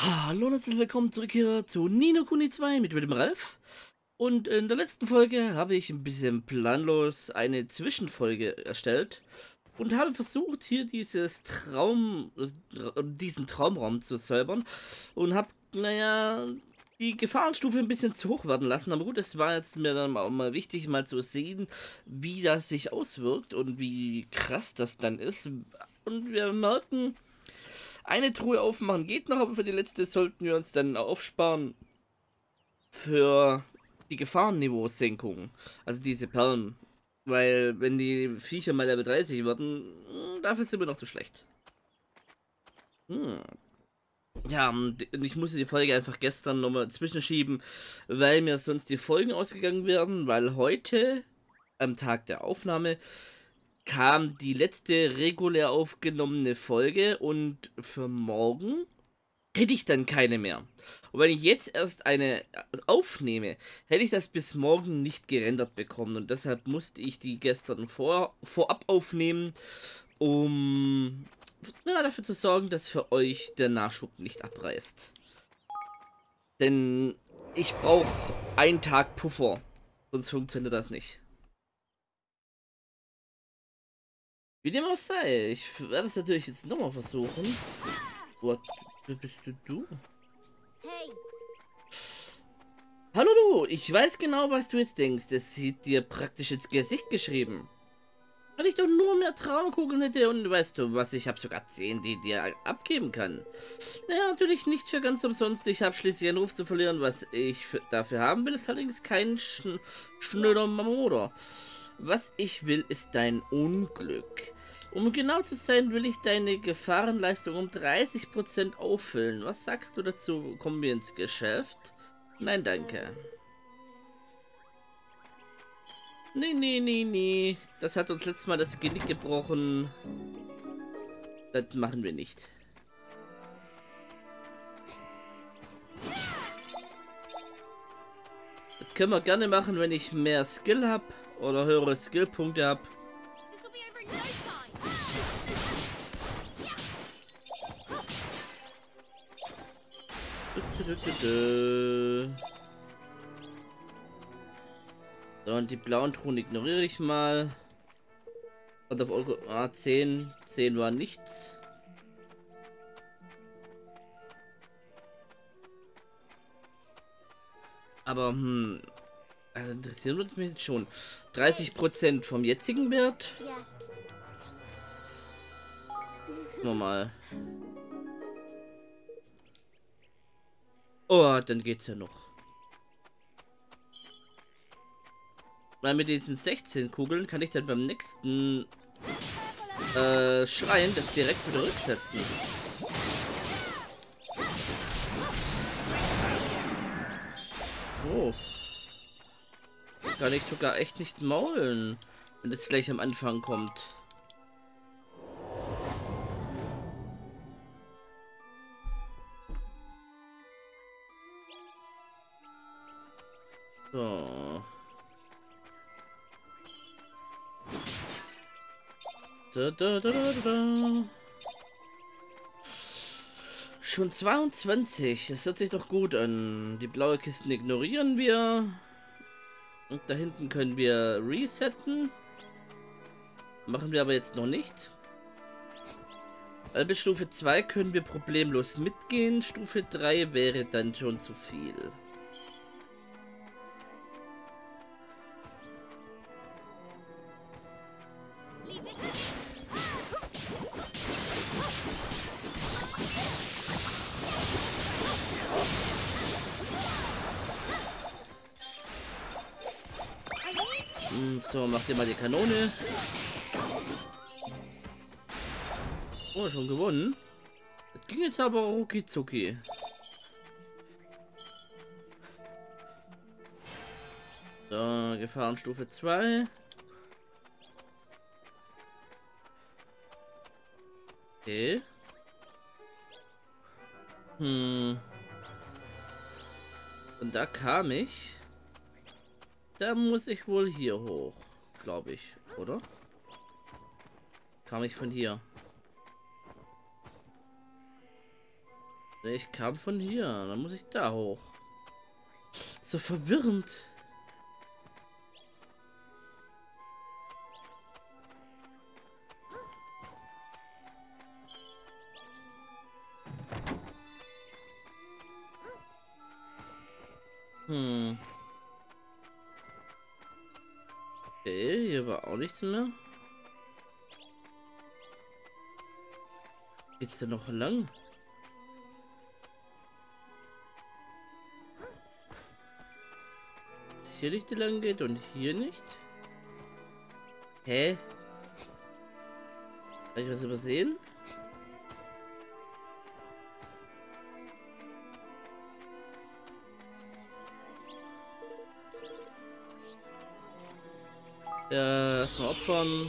Hallo und herzlich willkommen zurück hier zu Ni no Kuni 2 mit dem Ralf. Und in der letzten Folge habe ich ein bisschen planlos eine Zwischenfolge erstellt und habe versucht, hier diesen Traumraum zu säubern und habe, naja, die Gefahrenstufe ein bisschen zu hoch werden lassen. Aber gut, es war jetzt mir dann auch mal wichtig, mal zu sehen, wie das sich auswirkt und wie krass das dann ist. Und wir merken, eine Truhe aufmachen geht noch, aber für die letzte sollten wir uns dann aufsparen für die Gefahrenniveausenkung. Also diese Perlen. Weil, wenn die Viecher mal Level 30 werden, dafür sind wir noch zu schlecht. Hm. Ja, und ich musste die Folge einfach gestern nochmal zwischenschieben, weil mir sonst die Folgen ausgegangen wären, weil heute, am Tag der Aufnahme, kam die letzte regulär aufgenommene Folge und für morgen hätte ich dann keine mehr. Und wenn ich jetzt erst eine aufnehme, hätte ich das bis morgen nicht gerendert bekommen. Und deshalb musste ich die gestern vorab aufnehmen, um dafür zu sorgen, dass für euch der Nachschub nicht abreißt. Denn ich brauche einen Tag Puffer, sonst funktioniert das nicht. Wie dem auch sei, ich werde es natürlich jetzt nochmal versuchen. What? Wer bist du? Hey, Hallo du, ich weiß genau, was du jetzt denkst. Es sieht dir praktisch ins Gesicht geschrieben. Wenn ich doch nur mehr Traumkugeln hätte und weißt du was, ich habe sogar 10, die dir abgeben kann. Naja, natürlich nicht für ganz umsonst. Ich habe schließlich einen Ruf zu verlieren. Was ich dafür haben will, ist allerdings kein schnöder Mamoder. Was ich will, ist dein Unglück. Um genau zu sein, will ich deine Gefahrenleistung um 30% auffüllen. Was sagst du dazu? Kommen wir ins Geschäft? Nein, danke. Nee, nee, nee, nee. Das hat uns letztes Mal das Genick gebrochen. Das machen wir nicht. Das können wir gerne machen, wenn ich mehr Skill habe oder höhere Skillpunkte habe. this'll be over in no time. So, und die blauen Truhen ignoriere ich mal. Und auf Euro 10. 10 war nichts. Aber, also interessieren würde es mich jetzt schon. 30% vom jetzigen Wert. Yeah. Normal. Oh, dann geht's ja noch. Weil mit diesen 16 Kugeln kann ich dann beim nächsten Schreien das direkt wieder rücksetzen. Oh. Kann ich sogar echt nicht maulen, wenn das gleich am Anfang kommt. So. Da, da, da, da, da. Schon 22. Das hört sich doch gut an. Die blaue Kisten ignorieren wir. Und da hinten können wir resetten. Machen wir aber jetzt noch nicht. Weil bis Stufe 2 können wir problemlos mitgehen. Stufe 3 wäre dann schon zu viel. Leave it. So, macht ihr mal die Kanone. Oh, schon gewonnen. Das ging jetzt aber rucki zucki. So, Gefahrenstufe 2. Okay. Und da kam ich. Da muss ich wohl hier hoch, glaube ich, oder? Kam ich von hier? Ich kam von hier, dann muss ich da hoch. So verwirrend. Okay, hier war auch nichts mehr. Geht's denn noch lang? Dass hier nicht lang geht und hier nicht? Hä? Habe ich was übersehen? Ja, erstmal opfern.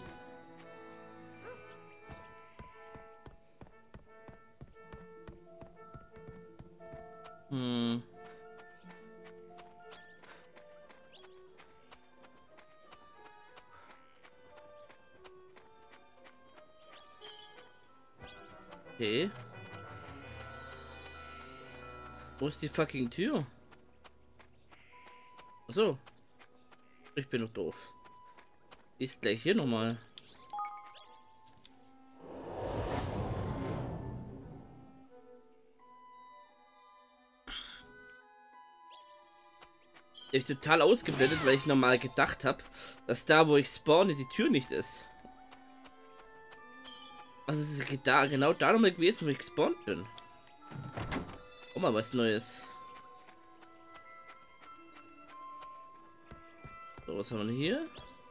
Okay. Wo ist die fucking Tür? Achso. Ich bin noch doof. Ist gleich hier nochmal. Ich bin total ausgeblendet, weil ich normal gedacht habe, dass da, wo ich spawne, die Tür nicht ist. Also es ist da, genau da nochmal gewesen, wo ich gespawnt bin. Oh, mal was Neues. So, was haben wir hier?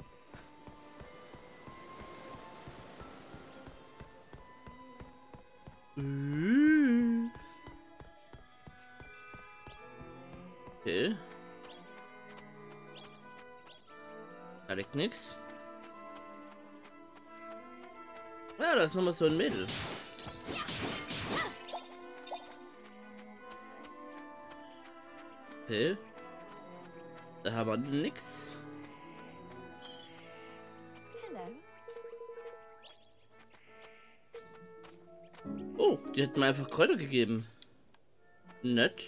Okay. Da liegt nix. Ja, da ist nochmal so ein Mädel. Okay. Da haben wir nix. Oh, die hat mir einfach Kräuter gegeben. Nett.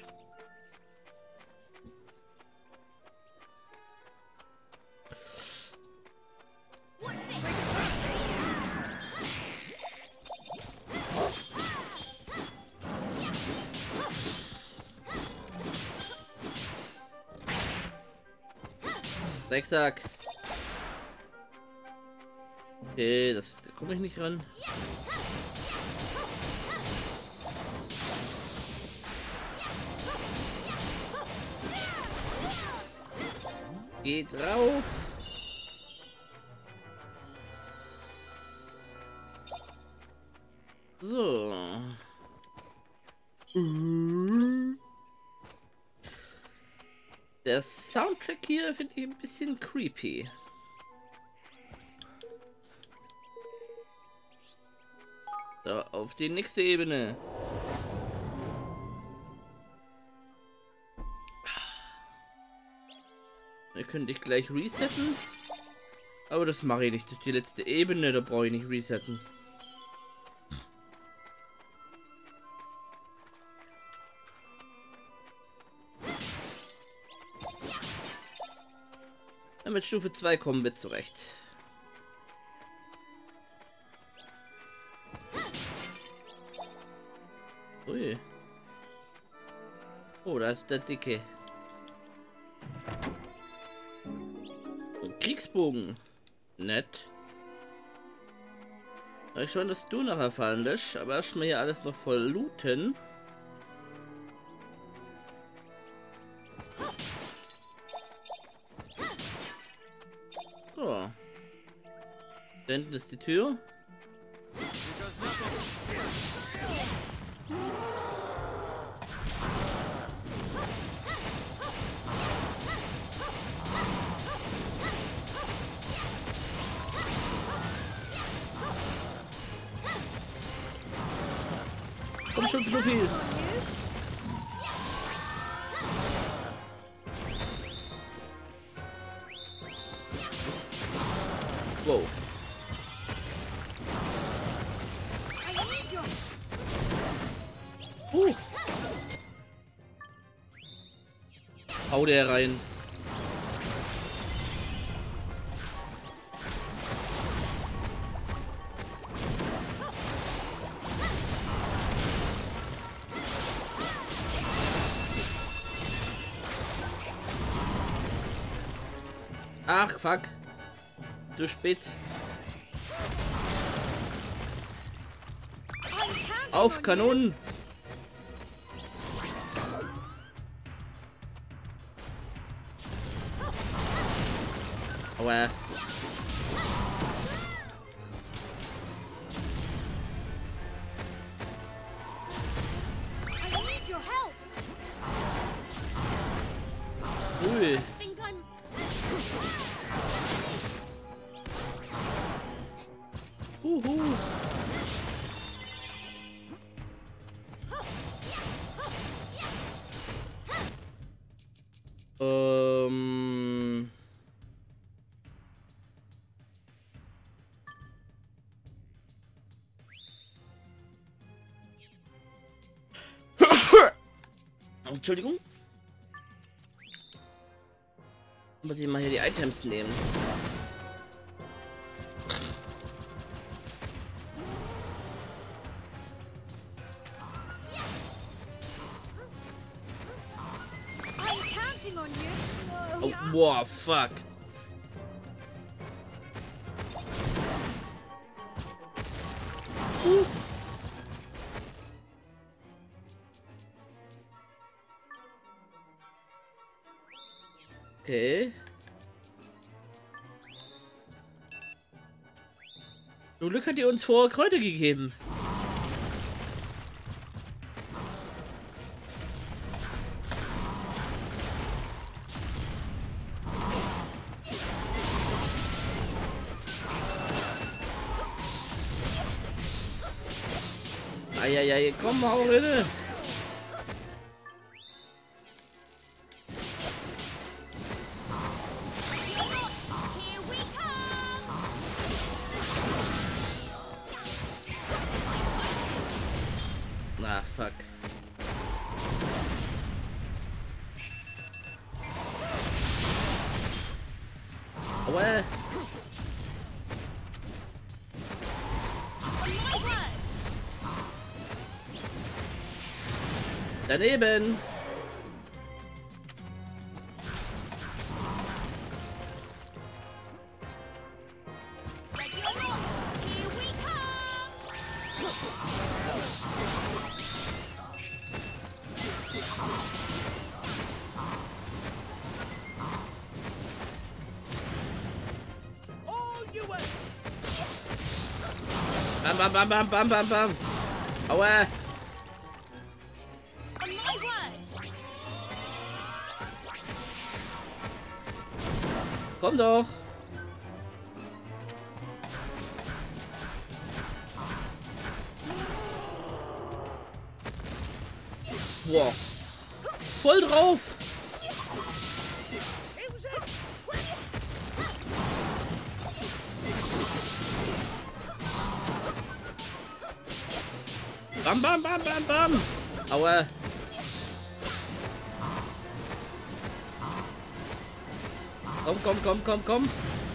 Drecksack. Okay, da komme ich nicht ran. Geht drauf. So. Der Soundtrack hier finde ich ein bisschen creepy. So, auf die nächste Ebene. Da könnte ich gleich resetten. Aber das mache ich nicht. Das ist die letzte Ebene, da brauche ich nicht resetten. Ja, mit Stufe 2 kommen wir zurecht. Ui. Oh, da ist der Dicke. Ein Kriegsbogen. Nett. Ich schon, dass du nachher fallen lässt, aber erstmal hier alles noch voll looten. So. Da hinten ist die Tür. Komm schon, Fluffis! Wow. Hau der rein. Ach, fuck. Zu spät. Auf Kanonen. Aua. I need your help. Cool. Think I'm. Huhu. Entschuldigung. Muss ich mal hier die Items nehmen. I'm counting on you. Oh, boah, fuck. Okay. Zum Glück hat ihr uns vorher Kräuter gegeben. Eieiei, komm, hau rein. Here we come. Ah, fuck. Aua. On my word. Daneben. Ready or not, here we come. Bam, bam, bam, bam, bam, bam, bam. Aua. On my word. Komm doch. Boah. Voll drauf. Bam, bam, bam, bam, bam. Aua. Komm, komm, komm, komm, komm.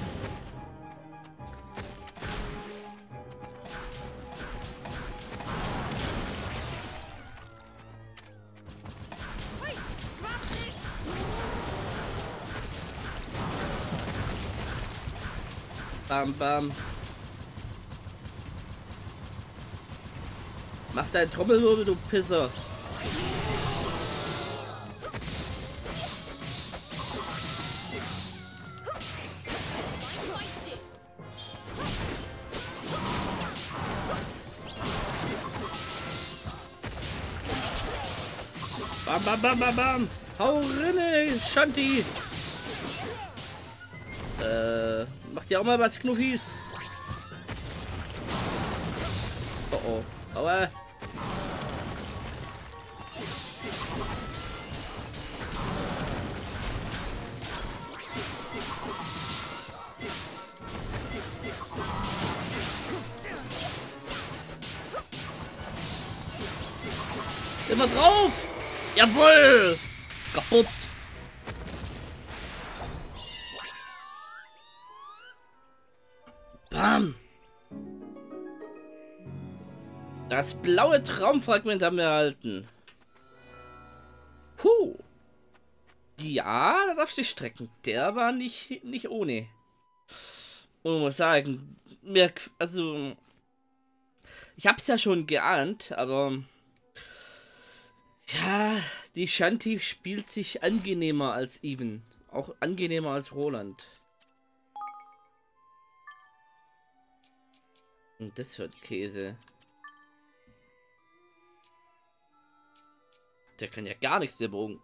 Bam, bam. Mach dein Trommelwirbel, du Pisser. Bam, bam, bam, bam, bam. Hau rinne, Shanti. Macht ja auch mal was, Knuffis. Oh oh. Aua. Immer drauf! Jawohl! Kaputt! Bam! Das blaue Traumfragment haben wir erhalten. Puh! Ja, da darfst du dich strecken. Der war nicht ohne. Und ich muss sagen, also ich hab's ja schon geahnt, aber ja, die Shanti spielt sich angenehmer als Even. Auch angenehmer als Roland. Und das für ein Käse. Der kann ja gar nichts, der Bogen.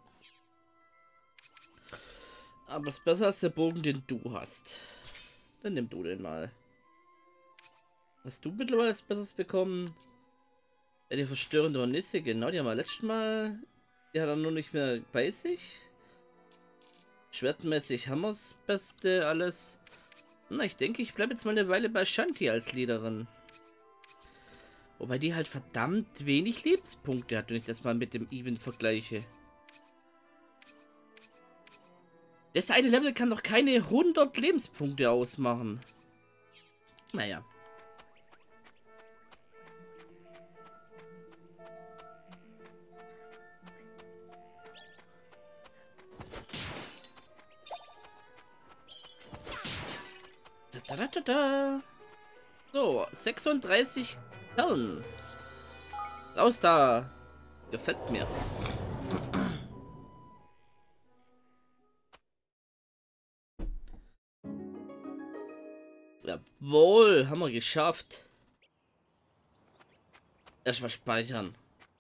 Aber es ist besser als der Bogen, den du hast. Dann nimm du den mal. Hast du mittlerweile was Besseres bekommen? Ja, die verstörende Hornisse, genau, die haben wir letztes Mal. Die hat er nur nicht mehr bei sich. Schwertmäßig haben wir das Beste, alles. Na, ich denke, ich bleibe jetzt mal eine Weile bei Shanti als Leaderin. Wobei die halt verdammt wenig Lebenspunkte hat, wenn ich das mal mit dem Even vergleiche. Das eine Level kann doch keine 100 Lebenspunkte ausmachen. Naja. Da. So, 36 Perlen. Raus da. Gefällt mir. Jawohl, haben wir geschafft. Erstmal speichern.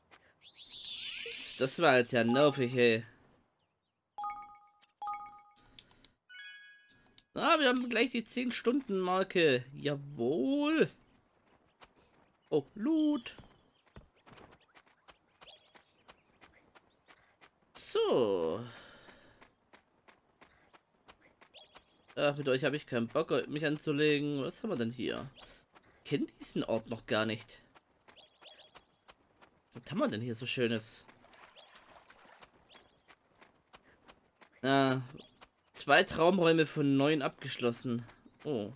Das war jetzt ja nervig, ey. Ah, wir haben gleich die 10-Stunden-Marke. Jawohl. Oh, Loot. So. Ach, mit euch habe ich keinen Bock, mich anzulegen. Was haben wir denn hier? Ich kenne diesen Ort noch gar nicht. Was haben wir denn hier so Schönes? Ah, 2 Traumräume von 9 abgeschlossen. Oh.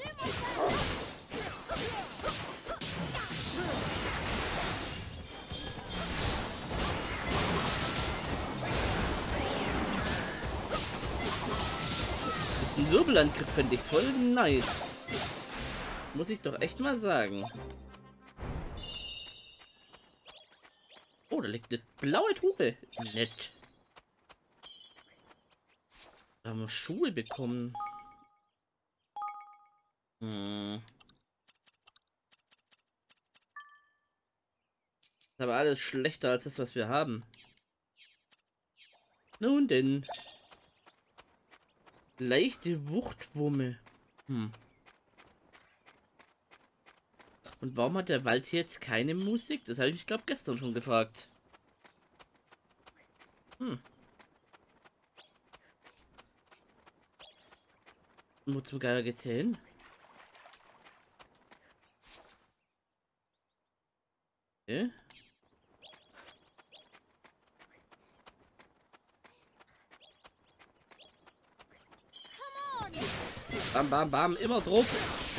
Diesen Wirbelangriff finde ich voll nice. Muss ich doch echt mal sagen. Oh, da liegt eine blaue Truhe. Nett. Da haben wir Schuhe bekommen. Hm. Ist aber alles schlechter als das, was wir haben. Nun denn. Leichte Wuchtwumme. Hm. Und warum hat der Wald hier jetzt keine Musik? Das habe ich mich, glaube gestern schon gefragt. Hm. Und wo zum Geier geht's hier hin? Okay. Bam, bam, bam, immer drauf.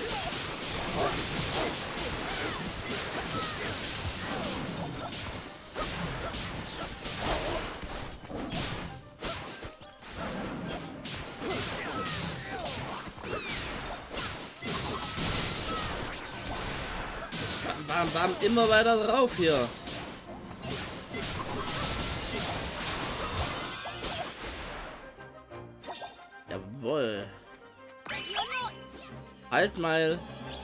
Bam, bam, bam, immer weiter drauf hier. Jawohl. Halt mal.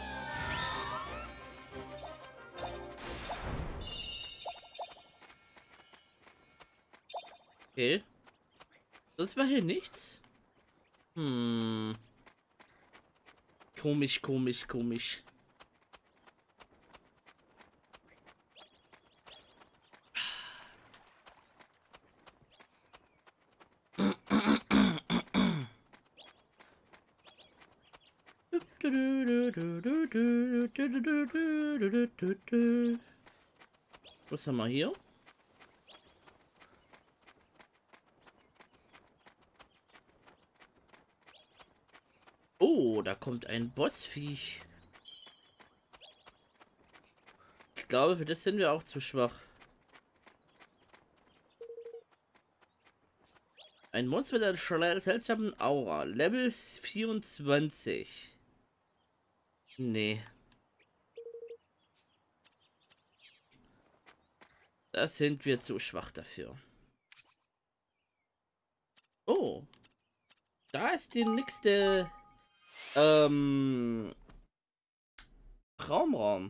Okay. Das war hier nichts. Hm. Komisch, komisch, komisch. Was haben wir hier? da kommt ein Bossviech. Ich glaube, für das sind wir auch zu schwach. Ein Monster mit einer seltsamen Aura. Level 24. Nee. Da sind wir zu schwach dafür. Oh. Da ist die nächste Traumraum.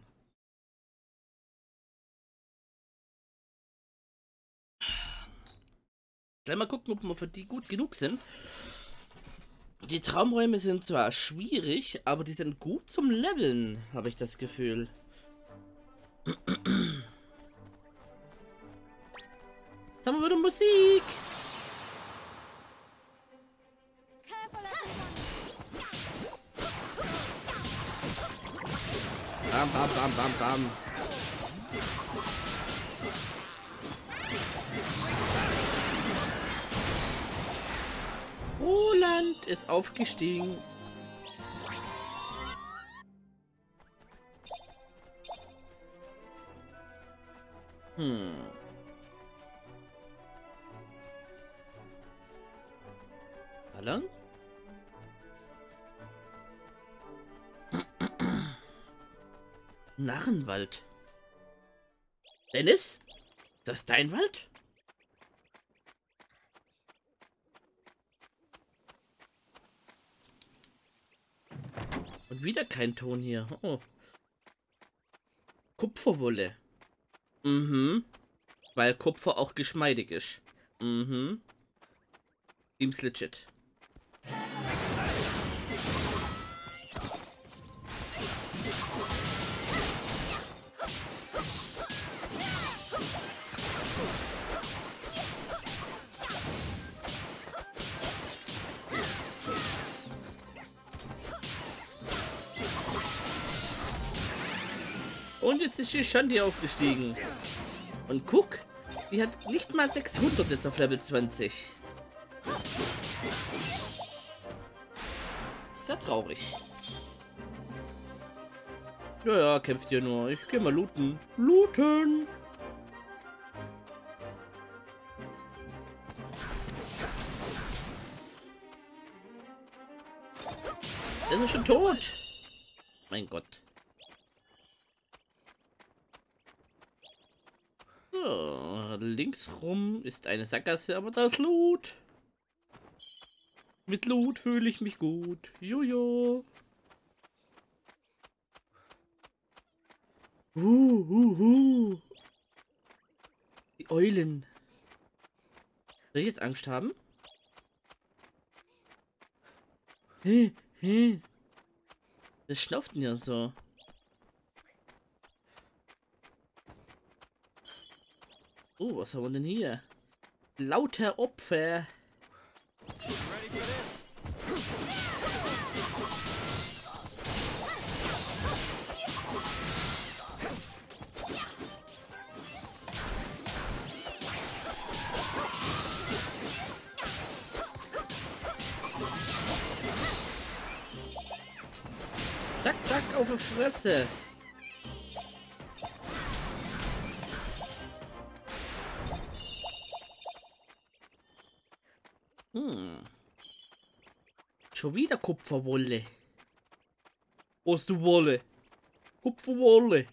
Gleich mal gucken, ob wir für die gut genug sind. Die Traumräume sind zwar schwierig, aber die sind gut zum Leveln, habe ich das Gefühl. Jetzt haben wir wieder Musik. Careful, everyone. Bam, bam, bam, bam, bam. Roland ist aufgestiegen. Lang? Narrenwald. Dennis? Ist das dein Wald? Und wieder kein Ton hier. Oh. Kupferwolle. Mhm. Weil Kupfer auch geschmeidig ist. Mhm. Seems legit. Und jetzt ist die Shandy aufgestiegen. Und guck, die hat nicht mal 600 jetzt auf Level 20. Sehr traurig. Ja, ja, kämpft ihr nur. Ich geh mal looten. Looten! Der ist schon tot. Mein Gott. So, links rum ist eine Sackgasse, aber da ist Loot. Mit Loot fühle ich mich gut. Jojo. Die Eulen. Soll ich jetzt Angst haben? Was schnauft denn ja so? Oh, was haben wir denn hier? Lauter Opfer. Zack, zack, auf die Fresse. Schon wieder Kupferwolle. Wo ist die Wolle? Kupferwolle.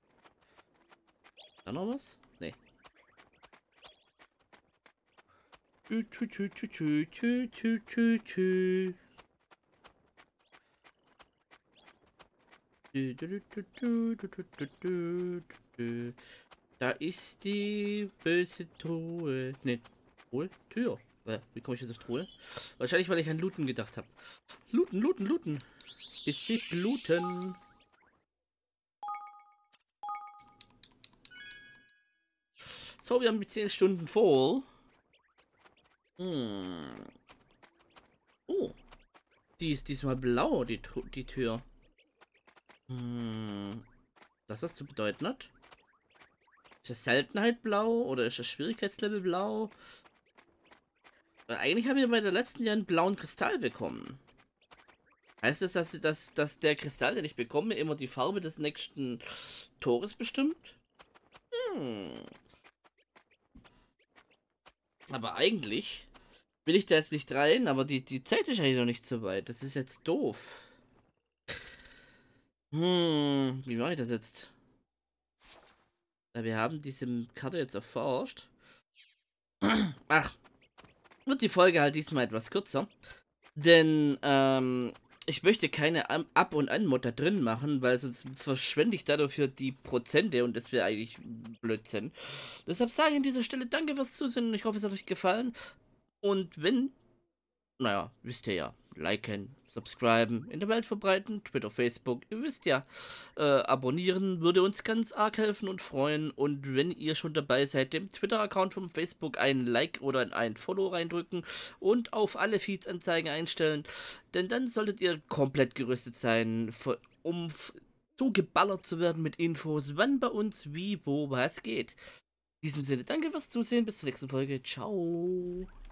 Da noch was? Nee. Da ist die böse Truhe. Ne, Truhe? Tür. Wie komme ich jetzt auf Truhe? Wahrscheinlich, weil ich an Looten gedacht habe. Looten, looten, looten. Bisschen bluten. So, wir haben die 10 Stunden voll. Oh. Die ist diesmal blau, die Tür. Das, was zu bedeuten hat? Ist das Seltenheit blau oder ist das Schwierigkeitslevel blau? Weil eigentlich haben wir bei der letzten Jahr einen blauen Kristall bekommen. Heißt das, dass der Kristall, den ich bekomme, immer die Farbe des nächsten Tores bestimmt? Hm. Aber eigentlich will ich da jetzt nicht rein, aber die Zeit ist eigentlich noch nicht so weit. Das ist jetzt doof. Wie mache ich das jetzt? Wir haben diese Karte jetzt erforscht. Ach, wird die Folge halt diesmal etwas kürzer. Denn, ich möchte keine Ab- und An-Mod da drin machen, weil sonst verschwende ich dafür die Prozente und das wäre eigentlich Blödsinn. Deshalb sage ich an dieser Stelle danke fürs Zusehen und ich hoffe, es hat euch gefallen. Und wenn, naja, wisst ihr ja, liken, subscriben, in der Welt verbreiten, Twitter, Facebook, ihr wisst ja, abonnieren würde uns ganz arg helfen und freuen. Und wenn ihr schon dabei seid, dem Twitter-Account von Facebook ein Like oder ein Follow reindrücken und auf alle Feeds-Anzeigen einstellen, denn dann solltet ihr komplett gerüstet sein, um so geballert zu werden mit Infos, wann bei uns wie, wo, was geht. In diesem Sinne, danke fürs Zusehen, bis zur nächsten Folge, ciao.